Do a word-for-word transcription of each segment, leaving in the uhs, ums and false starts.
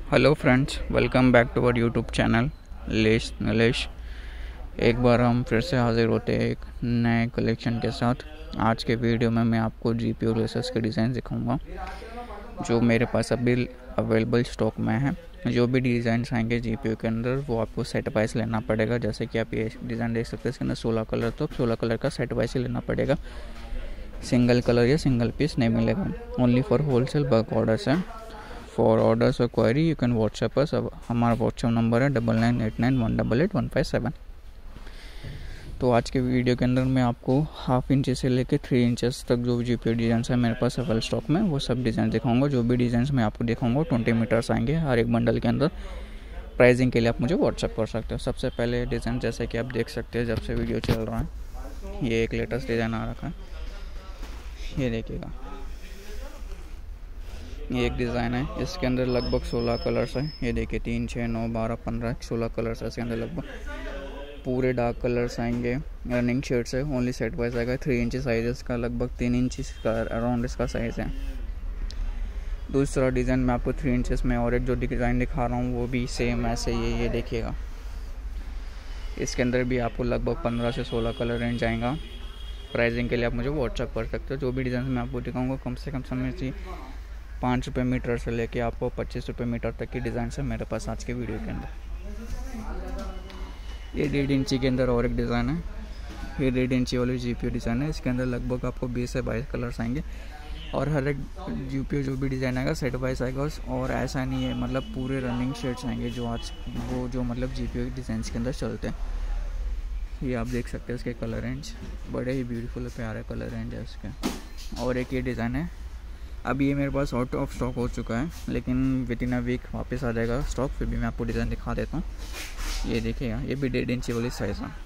Hello friends, welcome back to our YouTube channel लेश नलेश। एक बार हम फिर से हाजिर होते हैं एक नए कलेक्शन के साथ। आज के वीडियो में मैं आपको जीपीयू लेसेस के डिज़ाइन दिखाऊंगा जो मेरे पास अभी अवेलेबल स्टॉक में है। जो भी डिज़ाइन आएंगे जीपीयू के अंदर वो आपको सेट वाइज लेना पड़ेगा। जैसे कि आप ये डिज़ाइन देख सकते हैं, इसके अंदर सोलह कलर, तो सोलह कलर का सेट वाइज ही लेना पड़ेगा। सिंगल कलर या सिंगल पीस नहीं मिलेगा। Only for wholesale bulk orders है। फॉर ऑर्डर्स और inquiry you can WhatsApp us. अब हमारा व्हाट्सएप नंबर है double nine eight nine one double eight one five seven. तो आज के वीडियो के अंदर मैं आपको हाफ इंच से लेकर थ्री इंचेस तक जो जीपीयू डिज़ाइन है मेरे पास अवेल स्टॉक में, वो सब डिज़ाइन दिखाऊंगा। जो भी डिज़ाइन मैं आपको दिखाऊंगा ट्वेंटी मीटर्स आएंगे हर एक बंडल के अंदर। प्राइसिंग के लिए आप मुझे व्हाट्सएप कर सकते हो। सबसे पहले डिज़ाइन जैसे कि आप देख सकते हैं, जब से वीडियो चल रहा है ये एक लेटेस्ट डिज़ाइन आ रखा है। ये देखिएगा, ये एक डिज़ाइन है। इसके अंदर लगभग सोलह कलर्स हैं। ये देखिए, तीन छः नौ बारह पंद्रह सोलह कलर्स है इसके अंदर। लगभग पूरे डार्क कलर्स आएंगे। रनिंग शेड्स है। ओनली सेट वाइज आएगा। थ्री इंच साइज इसका, लगभग तीन इंच का अराउंड इसका साइज़ है। दूसरा डिज़ाइन मैं आपको थ्री इंचेस में और एक जो डिज़ाइन दिखा रहा हूँ वो भी सेम ऐसे ही ये देखिएगा। इसके अंदर भी आपको लगभग पंद्रह से सोलह कलर रेंज आएगा। प्राइसिंग के लिए आप मुझे व्हाट्सअप कर सकते हो। जो भी डिज़ाइन मैं आपको दिखाऊँगा कम से कम समय से पाँच रुपये मीटर से लेके आपको पच्चीस रुपये मीटर तक की डिज़ाइन है मेरे पास आज के वीडियो के अंदर। ये डेढ़ इंची के अंदर और एक डिज़ाइन है। ये डेढ़ इंची वाली जीपीयू डिज़ाइन है। इसके अंदर लगभग आपको बीस से बाईस कलर्स आएंगे और हर एक जीपीयू जो भी डिज़ाइन आएगा सेट वाइज आएगा। और ऐसा नहीं है, मतलब पूरे रनिंग शेड्स आएंगे जो आज वो जो मतलब जीपीयू डिज़ाइन के अंदर चलते हैं। ये आप देख सकते हैं इसके कलर रेंज, बड़े ही ब्यूटीफुल प्यारे कलर रेंज है इसके। और एक ये डिज़ाइन है, अभी ये मेरे पास आउट ऑफ स्टॉक हो चुका है, लेकिन विद इन अ वीक वापस आ जाएगा स्टॉक। फिर भी मैं आपको डिज़ाइन दिखा देता हूँ। ये देखिएगा, ये भी डेढ़ इंची वाली साइज़ है।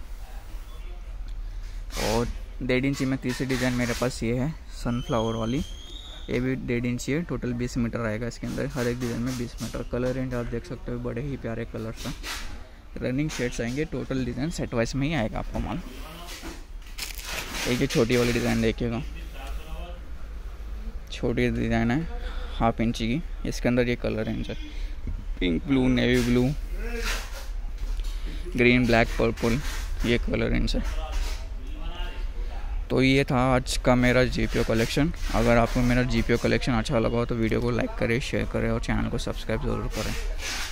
और डेढ़ इंची में तीसरी डिज़ाइन मेरे पास ये है सनफ्लावर वाली। ये भी डेढ़ इंची है। टोटल बीस मीटर आएगा इसके अंदर। हर एक डिज़ाइन में बीस मीटर। कलर रेंज आप देख सकते हो, बड़े ही प्यारे कलर्स हैं। रनिंग शेड्स आएंगे। टोटल डिज़ाइन सेट वाइज में ही आएगा आपको माल। एक ये छोटी वाली डिज़ाइन देखिएगा, छोटी डिज़ाइन है हाफ इंची की। इसके अंदर ये कलर रेंज है pink, blue, navy blue, green, black, purple, ये कलर रेंज है। तो ये था आज का मेरा जीपीयू कलेक्शन। अगर आपको मेरा जीपीयू कलेक्शन अच्छा लगा हो तो वीडियो को लाइक करें, शेयर करें और चैनल को सब्सक्राइब ज़रूर करें।